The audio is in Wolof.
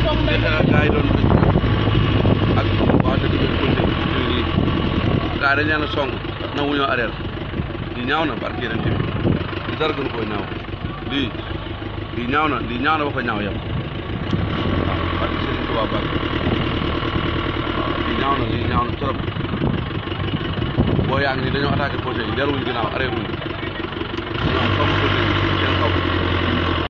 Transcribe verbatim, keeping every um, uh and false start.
gaa yi doon ak waa dëkk bi politique ñu nii gaa dañ leen a song nangu ñoo arrêté lii ñaaw na barke yeneen bi lii dara gën koo ñaaw lii lii ñaaw na lii ñaaw na ba ko ñaaw yow waaw barke Serigne Touba Mbacke waaw lii ñaaw na lii ñaaw na trop boo yaa ngi nii dañoo attaqué projet yi delluwuñu ginnaaw arrêté wuñu dañoo song projet yi